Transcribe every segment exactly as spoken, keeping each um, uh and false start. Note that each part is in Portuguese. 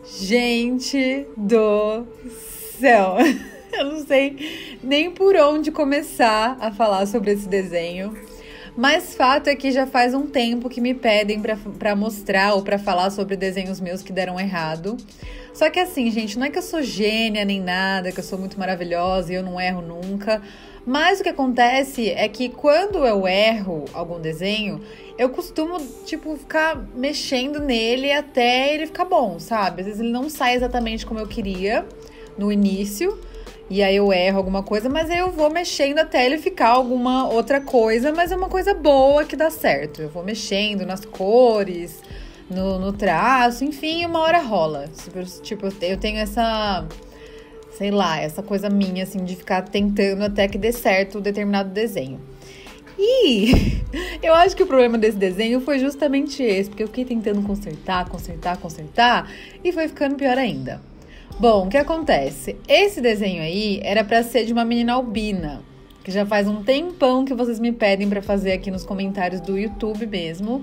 Gente do céu, eu não sei nem por onde começar a falar sobre esse desenho. Mas fato é que já faz um tempo que me pedem pra, pra mostrar ou pra falar sobre desenhos meus que deram errado. Só que assim, gente, não é que eu sou gênia nem nada, que eu sou muito maravilhosa e eu não erro nunca. Mas o que acontece é que quando eu erro algum desenho, eu costumo, tipo, ficar mexendo nele até ele ficar bom, sabe? Às vezes ele não sai exatamente como eu queria no início, e aí eu erro alguma coisa, mas aí eu vou mexendo até ele ficar alguma outra coisa, mas é uma coisa boa que dá certo. Eu vou mexendo nas cores, no, no traço, enfim, uma hora rola. Tipo, eu tenho essa... sei lá, essa coisa minha, assim, de ficar tentando até que dê certo um determinado desenho. E eu acho que o problema desse desenho foi justamente esse, porque eu fiquei tentando consertar, consertar, consertar, e foi ficando pior ainda. Bom, o que acontece? Esse desenho aí era pra ser de uma menina albina, que já faz um tempão que vocês me pedem pra fazer aqui nos comentários do YouTube mesmo.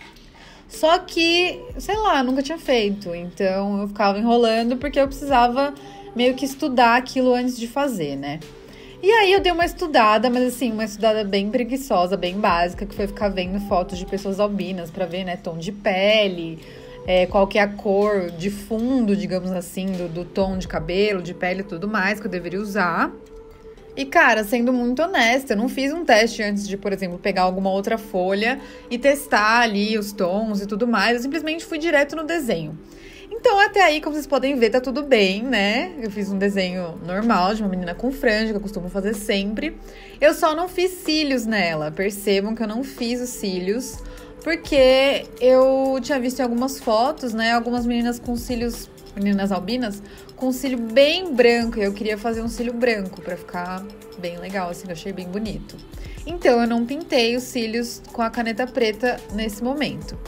Só que, sei lá, nunca tinha feito, então eu ficava enrolando porque eu precisava meio que estudar aquilo antes de fazer, né? E aí eu dei uma estudada, mas assim, uma estudada bem preguiçosa, bem básica, que foi ficar vendo fotos de pessoas albinas pra ver, né, tom de pele, é, qual que é a cor de fundo, digamos assim, do, do tom de cabelo, de pele e tudo mais que eu deveria usar. E, cara, sendo muito honesta, eu não fiz um teste antes de, por exemplo, pegar alguma outra folha e testar ali os tons e tudo mais. Eu simplesmente fui direto no desenho. Então, até aí, como vocês podem ver, tá tudo bem, né? Eu fiz um desenho normal de uma menina com franja, que eu costumo fazer sempre. Eu só não fiz cílios nela. Percebam que eu não fiz os cílios, porque eu tinha visto em algumas fotos, né? Algumas meninas com cílios, meninas albinas, com cílio bem branco. E eu queria fazer um cílio branco pra ficar bem legal, assim, eu achei bem bonito. Então, eu não pintei os cílios com a caneta preta nesse momento.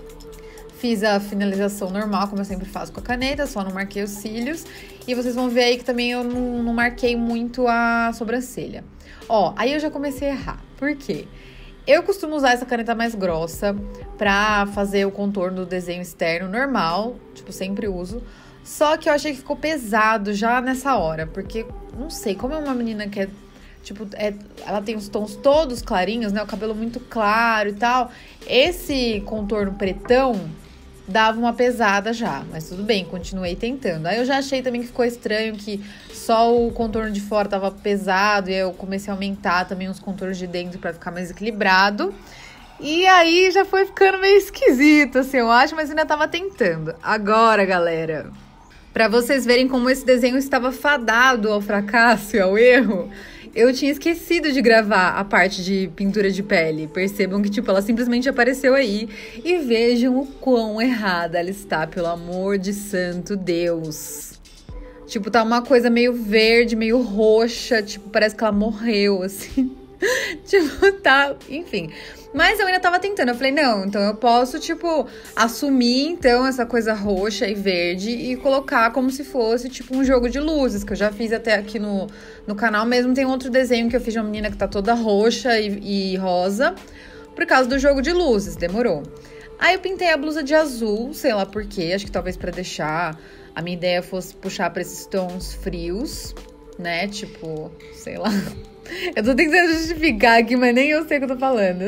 Fiz a finalização normal, como eu sempre faço com a caneta, só não marquei os cílios. E vocês vão ver aí que também eu não, não marquei muito a sobrancelha. Ó, aí eu já comecei a errar. Por quê? Eu costumo usar essa caneta mais grossa pra fazer o contorno do desenho externo normal, tipo, sempre uso. Só que eu achei que ficou pesado já nessa hora, porque, não sei, como é uma menina que é, tipo, é, ela tem os tons todos clarinhos, né, o cabelo muito claro e tal, esse contorno pretão dava uma pesada já, mas tudo bem, continuei tentando. Aí eu já achei também que ficou estranho que só o contorno de fora tava pesado e eu comecei a aumentar também os contornos de dentro pra ficar mais equilibrado. E aí já foi ficando meio esquisito, assim, eu acho, mas ainda tava tentando. Agora, galera, pra vocês verem como esse desenho estava fadado ao fracasso e ao erro, eu tinha esquecido de gravar a parte de pintura de pele. Percebam que, tipo, ela simplesmente apareceu aí. E vejam o quão errada ela está, pelo amor de santo Deus. Tipo, tá uma coisa meio verde, meio roxa. Tipo, parece que ela morreu, assim. Tipo, tá... Enfim... Mas eu ainda tava tentando, eu falei, não, então eu posso, tipo, assumir, então, essa coisa roxa e verde e colocar como se fosse, tipo, um jogo de luzes, que eu já fiz até aqui no, no canal mesmo. Tem outro desenho que eu fiz de uma menina que tá toda roxa e, e rosa, por causa do jogo de luzes, demorou. Aí eu pintei a blusa de azul, sei lá por quê, acho que talvez pra deixar, a minha ideia fosse puxar pra esses tons frios, né, tipo, sei lá... Eu tô tentando justificar aqui, mas nem eu sei o que eu tô falando.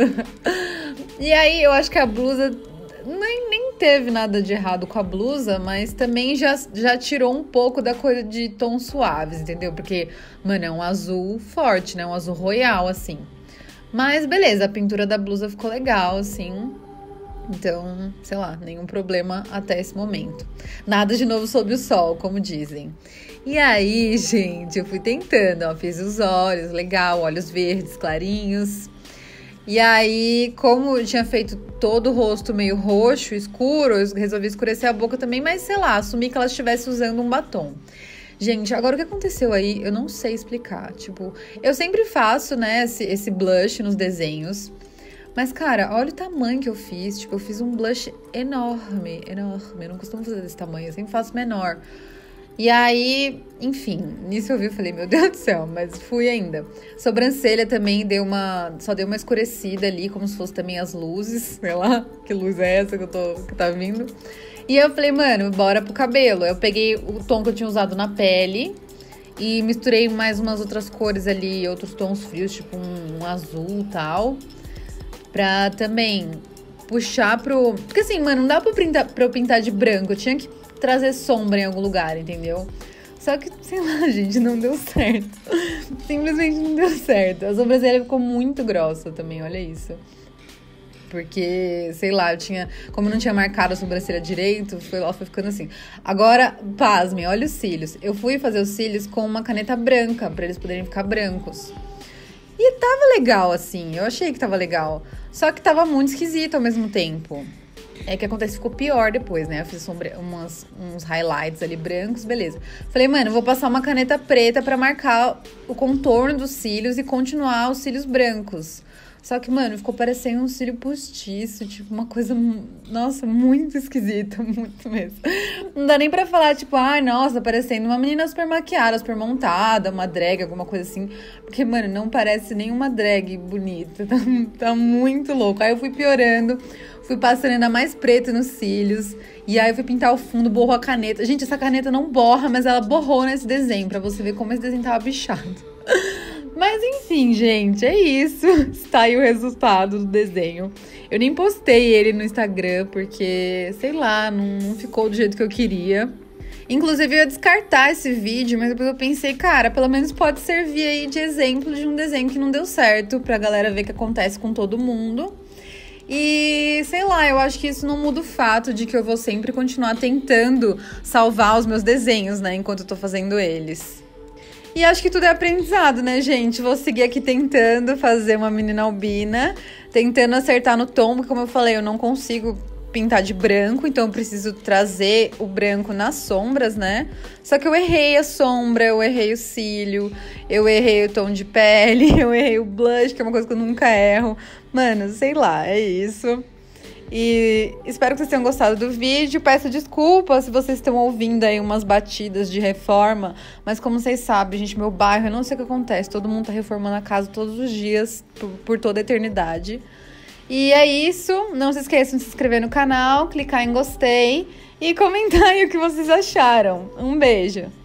E aí, eu acho que a blusa... Nem, nem teve nada de errado com a blusa, mas também já, já tirou um pouco da coisa de tons suaves, entendeu? Porque, mano, é um azul forte, né? Um azul royal, assim. Mas, beleza, a pintura da blusa ficou legal, assim. Então, sei lá, nenhum problema até esse momento. Nada de novo sob o sol, como dizem. E aí, gente, eu fui tentando, ó, fiz os olhos, legal, olhos verdes, clarinhos. E aí, como eu tinha feito todo o rosto meio roxo, escuro, eu resolvi escurecer a boca também, mas sei lá, assumi que ela estivesse usando um batom. Gente, agora o que aconteceu aí, eu não sei explicar. Tipo, eu sempre faço, né, esse, esse blush nos desenhos. Mas, cara, olha o tamanho que eu fiz. Tipo, eu fiz um blush enorme, enorme. Eu não costumo fazer desse tamanho, eu sempre faço menor. E aí, enfim, nisso eu vi, eu falei, meu Deus do céu, mas fui ainda. Sobrancelha também deu uma, só deu uma escurecida ali, como se fosse também as luzes, sei lá, que luz é essa que eu tô, que tá vindo. E eu falei, mano, bora pro cabelo. Eu peguei o tom que eu tinha usado na pele e misturei mais umas outras cores ali, outros tons frios, tipo um, um azul e tal. Pra também puxar pro... Porque assim, mano, não dá pra, pintar, pra eu pintar de branco. Eu tinha que trazer sombra em algum lugar, entendeu? Só que, sei lá, gente, não deu certo. Simplesmente não deu certo. A sobrancelha ficou muito grossa também, olha isso. Porque, sei lá, eu tinha... Como eu não tinha marcado a sobrancelha direito, foi, ela foi ficando assim. Agora, pasmem, olha os cílios. Eu fui fazer os cílios com uma caneta branca, pra eles poderem ficar brancos. E tava legal, assim. Eu achei que tava legal. Só que tava muito esquisito ao mesmo tempo. É que acontece, ficou pior depois, né? Eu fiz sombra, umas, uns highlights ali brancos, beleza. Falei, mano, eu vou passar uma caneta preta pra marcar o contorno dos cílios e continuar os cílios brancos. Só que, mano, ficou parecendo um cílio postiço, tipo, uma coisa, nossa, muito esquisita, muito mesmo. Não dá nem pra falar, tipo, ai, ah, nossa, parecendo uma menina super maquiada, super montada, uma drag, alguma coisa assim. Porque, mano, não parece nenhuma drag bonita, tá, tá muito louco. Aí eu fui piorando, fui passando ainda mais preto nos cílios, e aí eu fui pintar o fundo, borrou a caneta. Gente, essa caneta não borra, mas ela borrou nesse desenho, pra você ver como esse desenho tava bichado. Mas enfim, gente, é isso. Está aí o resultado do desenho. Eu nem postei ele no Instagram, porque, sei lá, não, não ficou do jeito que eu queria. Inclusive, eu ia descartar esse vídeo, mas depois eu pensei, cara, pelo menos pode servir aí de exemplo de um desenho que não deu certo, pra galera ver o que acontece com todo mundo. E, sei lá, eu acho que isso não muda o fato de que eu vou sempre continuar tentando salvar os meus desenhos, né, enquanto eu tô fazendo eles. E acho que tudo é aprendizado, né, gente? Vou seguir aqui tentando fazer uma menina albina, tentando acertar no tom, porque como eu falei, eu não consigo pintar de branco, então eu preciso trazer o branco nas sombras, né? Só que eu errei a sombra, eu errei o cílio, eu errei o tom de pele, eu errei o blush, que é uma coisa que eu nunca erro. Mano, sei lá, é isso. E espero que vocês tenham gostado do vídeo. Peço desculpas se vocês estão ouvindo aí umas batidas de reforma, mas como vocês sabem, gente, meu bairro, eu não sei o que acontece, todo mundo tá reformando a casa todos os dias, por, por toda a eternidade. E é isso, não se esqueçam de se inscrever no canal, clicar em gostei e comentar aí o que vocês acharam. Um beijo!